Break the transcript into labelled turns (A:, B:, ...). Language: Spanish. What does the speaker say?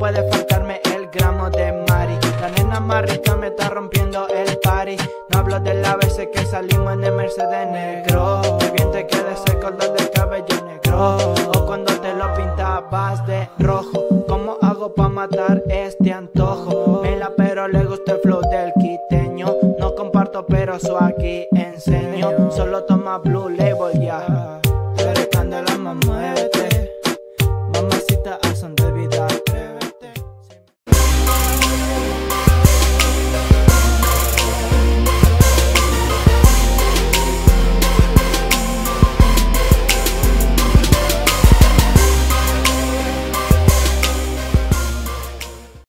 A: puede faltarme el gramo de Mari. La nena más rica me está rompiendo el party. No hablo de las veces que salimos en el Mercedes negro. Que bien te queda ese color del cabello negro. O cuando te lo pintabas de rojo. ¿Cómo hago pa' matar este antojo? Mela pero le gusta el flow del quiteño. No comparto pero eso aquí enseño. Solo toma Blue Label, ya.